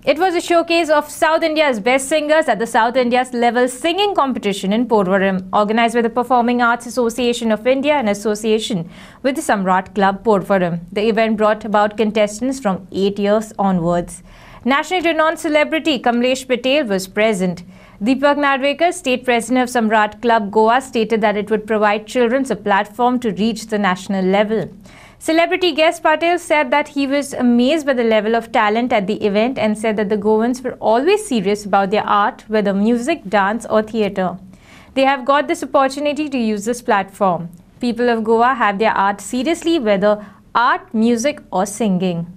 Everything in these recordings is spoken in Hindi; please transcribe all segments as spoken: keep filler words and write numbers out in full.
It was a showcase of South India's best singers at the South India's level singing competition in Porvorim, organized by the Performing Arts Association of India in association with the Samrat Club, Porvorim. The event brought about contestants from eight years onwards. Nationally renowned celebrity Kamlesh Patel was present. Deepak Narvekar, state president of Samrat Club, Goa, stated that it would provide children a platform to reach the national level. Celebrity guest Patel said that he was amazed by the level of talent at the event and said that the Goans were always serious about their art, whether music, dance or theatre. They have got this opportunity to use this platform. People of Goa have their art seriously, whether art, music or singing.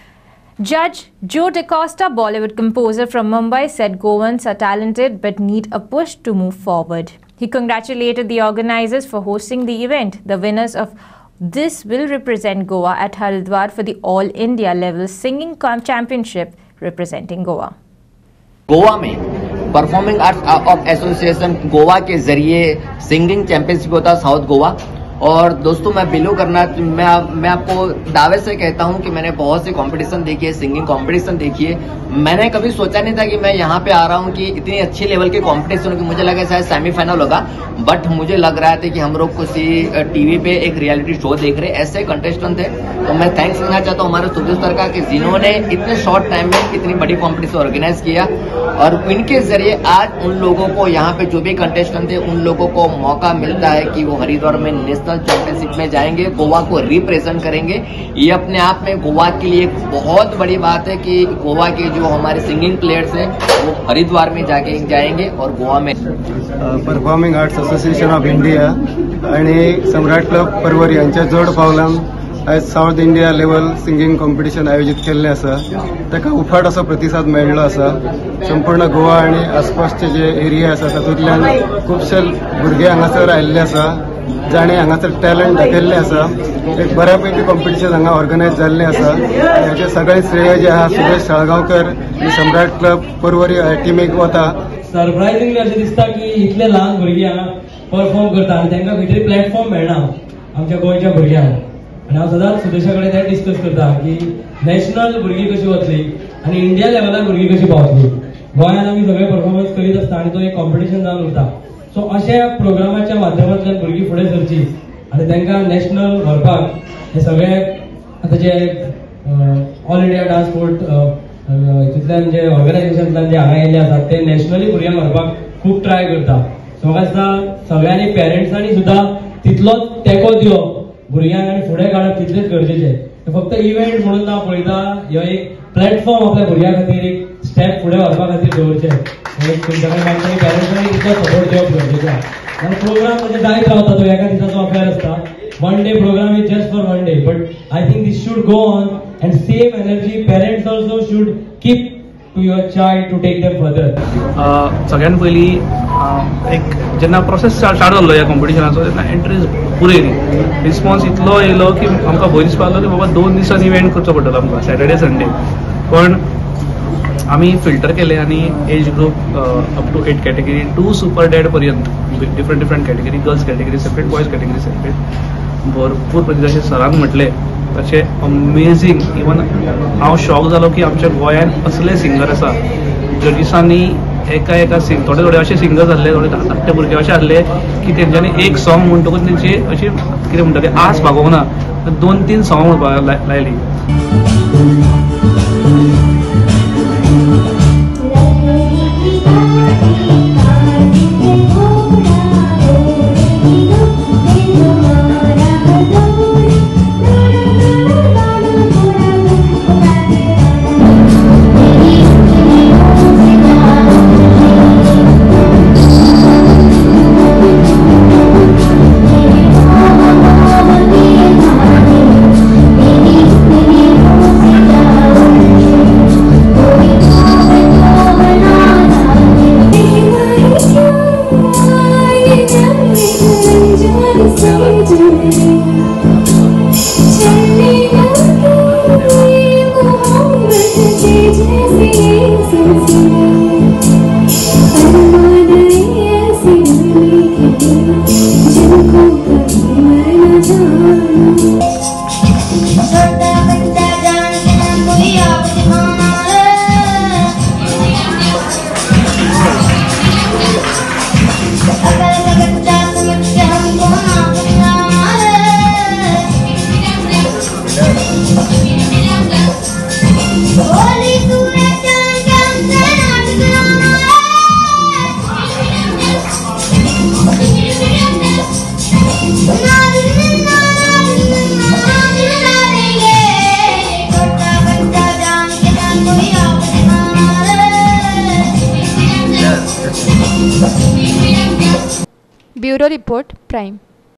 Judge Joe DaCosta, Bollywood composer from Mumbai, said Goans are talented but need a push to move forward. He congratulated the organizers for hosting the event. The winners of this will represent Goa at Haridwar for the All India level singing championship representing Goa. Goa में performing arts of association Goa के जरिए सिंगिंग चैंपियनशिप होता है साउथ गोवा। और दोस्तों मैं बिलो करना मैं मैं आपको दावे से कहता हूं कि मैंने बहुत सी कंपटीशन देखी है, सिंगिंग कंपटीशन देखी है। मैंने कभी सोचा नहीं था कि मैं यहाँ पे आ रहा हूँ कि इतनी अच्छी लेवल के कंपटीशन होगी। मुझे लगा शायद सेमीफाइनल होगा, बट मुझे लग रहा था कि हम लोग किसी टीवी पे एक रियलिटी शो देख रहे, ऐसे कंटेस्टेंट थे। तो मैं थैंक्स करना चाहता हूँ हमारे सुधीर सर का कि जिन्होंने इतने शॉर्ट टाइम में इतनी बड़ी कॉम्पिटिशन ऑर्गेनाइज किया और इनके जरिए आज उन लोगों को यहाँ पे जो भी कंटेस्टेंट थे उन लोगों को मौका मिलता है कि वो हरिद्वार में नेशनल चैंपियनशिप में जाएंगे, गोवा को रिप्रेजेंट करेंगे। ये अपने आप में गोवा के लिए एक बहुत बड़ी बात है कि गोवा के जो हमारे सिंगिंग प्लेयर्स हैं वो हरिद्वार में जाके जाएंगे और गोवा में performing arts association of India आणि सम्राट क्लब परवरी यांच्या जोड पावलान आज south India level singing competition आयोजित केल्लें आसा। ताका उफाट असो प्रतिसाद मेळ्ळो आसा। संपूर्ण गोवा आणि आसपासचे जे एरिया आसा तातूंतल्यान खुबशे भुरगे हांगासर आयिल्ले आसा, जाणे हांगासर टॅलंट दाखयल्लें आसा। एक बऱ्यापैकी कॉम्पिटिशन हांगा ऑर्गनायज जाल्लें आसा। हेजें सगळें श्रेय जे आहा सुरेश साळगांवकर आनी सम्राट क्लब परवरी टिमीक वता। सरप्रायझिंगली अशें दिसता की इतले ल्हान भुरगीं हांगा परफॉर्म करता आनी तांकां खंय तरी प्लॅटफॉर्म मेळना आमच्या गोंयच्या भुरग्यांक। आनी हांव सदांच सुदेशा कडेन तें डिस्कस करता की नॅशनल भुरगीं कशी वतली आनी इंडिया लेवलार भुरगीं कशी पावतली। गोंयांत आमी सगळे परफॉर्मन्स करीत आसता आनी तो एक कॉम्पिटिशन जावन उरता। सो अशा प्रोग्रामाच्या माध्यमांतल्यान भुरगीं फुडें सरची आनी तांकां नॅशनल व्हरपाक हे सगळे आतां जे ऑल इंडिया डान्स स्पोर्ट हितूंतल्यान जे ऑर्गनायझेशनांतल्यान जे हांगा येयल्ले आसात ते नॅशनली भुरग्यांक व्हरपाक खूब ट्राय करता। सो म्हाका दिसता सगळ्यांनी पेरंट्सांनी सुद्दां तितलोच तेंको दिवप भुरग्यांक आनी फुडें काडप तितलेच गरजेचें। फक्त इव्हेंट म्हणून ना पळयता, ह्यो एक प्लॅटफॉर्म आपल्या भुरग्यां खातीर एक स्टेप फुडें व्हरपा खातीर दवरचें। तुमच्या कडेन पेरंट्सांनी तितलो सपोर्ट दिवप गरजेचो आनी प्रोग्राम म्हणजे जायत रावता, तो एका दिसाचो अफेअर आसता। One day program is just for one day, but I think this should go on and same energy parents also should keep to your child to take them further. सगळ्यात पयलीं एक जेन्ना प्रोसेस स्टार्ट जाल्लो ह्या कॉम्पिटिशनाचो तेन्ना एंट्रीज भरपूर येयली, रिस्पॉन्स इतलो येयलो की आमकां भंय दिसपाक लागलो की बाबा दोन दिसान इव्हेंट करचो पडटलो आमकां, सॅटर्डे संडे। पण आमी फिल्टर केले आनी age group up to eight category to super dad पर्यंत different different category, girls category separate, boys category separate भरपूर पयलीं जशें सरान म्हटलें तशें अमेझींग। इवन हांव शॉक जालो की आमच्या गोंयांत असले सिंगर आसा जजीसांनी एका एका सिंग थोडे थोडे अशे सिंगर्स आहले, थोडे धाकटे भुरगे अशे आहले की तेंच्यांनी एक सॉंग म्हणटकूच तेंची अशी कितें म्हणटा ती आस भागोवंक ना, दोन तीन सॉंग म्हणपाक लायली। Bureau report prime.